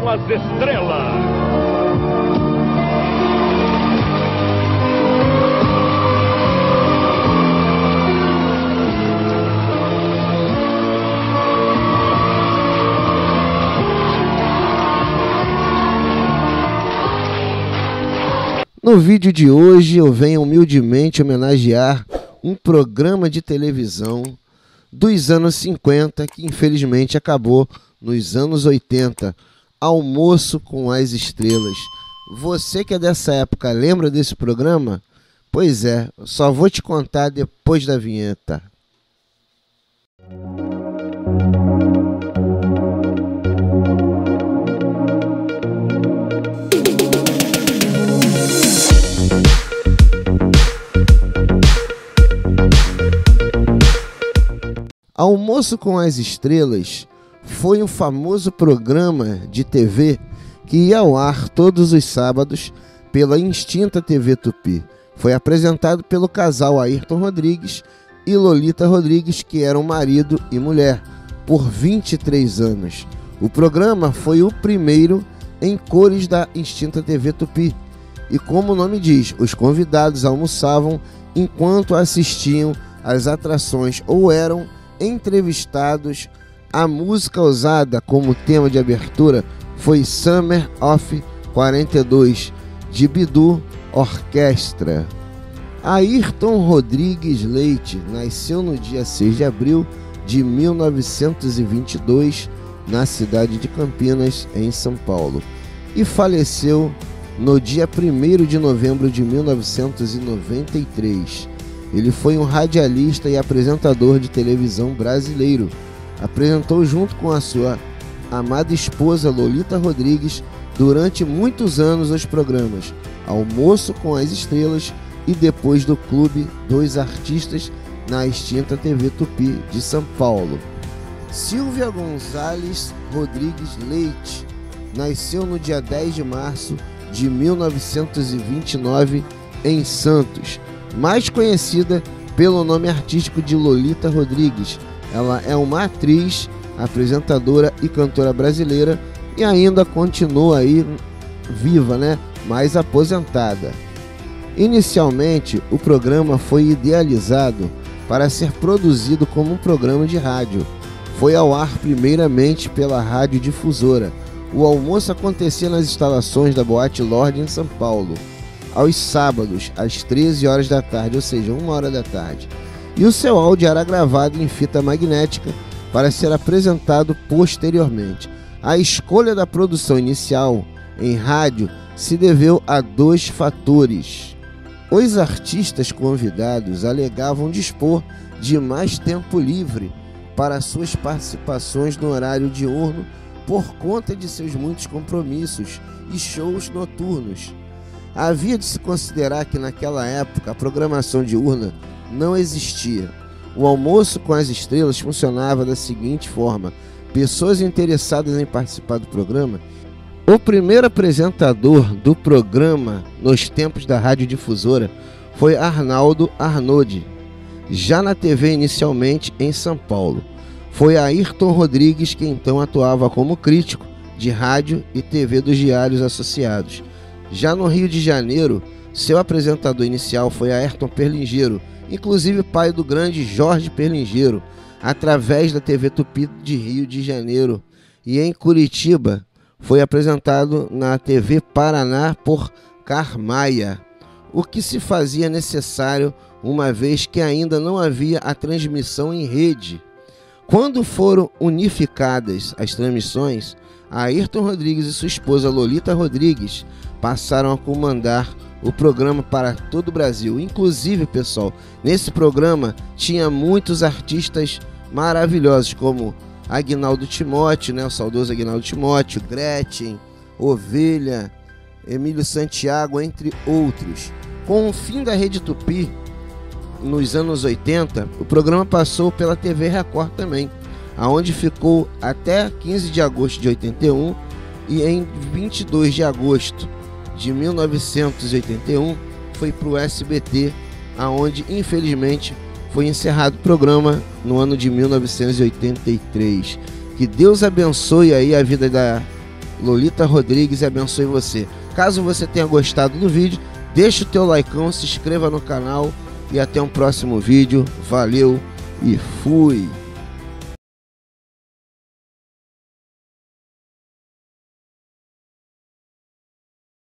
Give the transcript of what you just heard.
com as Estrelas. No vídeo de hoje eu venho humildemente homenagear um programa de televisão dos anos 50 que infelizmente acabou nos anos 80, Almoço com as Estrelas. Você que é dessa época lembra desse programa? Pois é, só vou te contar depois da vinheta. Almoço com as Estrelas foi um famoso programa de TV que ia ao ar todos os sábados pela extinta TV Tupi. Foi apresentado pelo casal Ayrton Rodrigues e Lolita Rodrigues, que eram marido e mulher, por 23 anos. O programa foi o primeiro em cores da extinta TV Tupi. E como o nome diz, os convidados almoçavam enquanto assistiam às atrações ou eram entrevistados. A música usada como tema de abertura foi Summer of 42, de Bidu Orquestra. Ayrton Rodrigues Leite nasceu no dia 6 de abril de 1922, na cidade de Campinas, em São Paulo, e faleceu no dia 1º de novembro de 1993. Ele foi um radialista e apresentador de televisão brasileiro. Apresentou junto com a sua amada esposa Lolita Rodrigues durante muitos anos os programas Almoço com as Estrelas e Depois do Clube dos Artistas na extinta TV Tupi de São Paulo. Silvia Gonzalez Rodrigues Leite nasceu no dia 10 de março de 1929 em Santos, mais conhecida pelo nome artístico de Lolita Rodrigues. Ela é uma atriz, apresentadora e cantora brasileira e ainda continua aí viva, mas aposentada. Inicialmente, o programa foi idealizado para ser produzido como um programa de rádio. Foi ao ar primeiramente pela Rádio Difusora. O almoço acontecia nas instalações da Boate Lorde em São Paulo, aos sábados, às 13 horas da tarde, ou seja, 1 hora da tarde. E o seu áudio era gravado em fita magnética para ser apresentado posteriormente. A escolha da produção inicial em rádio se deveu a 2 fatores. Os artistas convidados alegavam dispor de mais tempo livre para suas participações no horário diurno por conta de seus muitos compromissos e shows noturnos. Havia de se considerar que naquela época a programação diurna não existia. O Almoço com as Estrelas funcionava da seguinte forma: pessoas interessadas em participar do programa. O primeiro apresentador do programa nos tempos da radiodifusora foi Arnaldo Arnoldi, já na TV inicialmente em São Paulo. Foi Ayrton Rodrigues que então atuava como crítico de rádio e TV dos diários associados. Já no Rio de Janeiro, seu apresentador inicial foi Ayrton Perlingeiro, inclusive pai do grande Jorge Perlingeiro, através da TV Tupi de Rio de Janeiro. E em Curitiba, foi apresentado na TV Paraná por Carmaia, o que se fazia necessário uma vez que ainda não havia a transmissão em rede. Quando foram unificadas as transmissões, Ayrton Rodrigues e sua esposa Lolita Rodrigues passaram a comandar o programa para todo o Brasil. Inclusive, pessoal, nesse programa tinha muitos artistas maravilhosos, como Aguinaldo Timóteo, o saudoso Aguinaldo Timóteo, Gretchen, Ovelha, Emílio Santiago, entre outros. Com o fim da Rede Tupi, nos anos 80, o programa passou pela TV Record também, aonde ficou até 15 de agosto de 81 e em 22 de agosto de 1981 foi para o SBT, aonde infelizmente foi encerrado o programa no ano de 1983. Que Deus abençoe aí a vida da Lolita Rodrigues abençoe você. Caso você tenha gostado do vídeo, deixa o teu likeão, se inscreva no canal e até um próximo vídeo. Valeu e fui!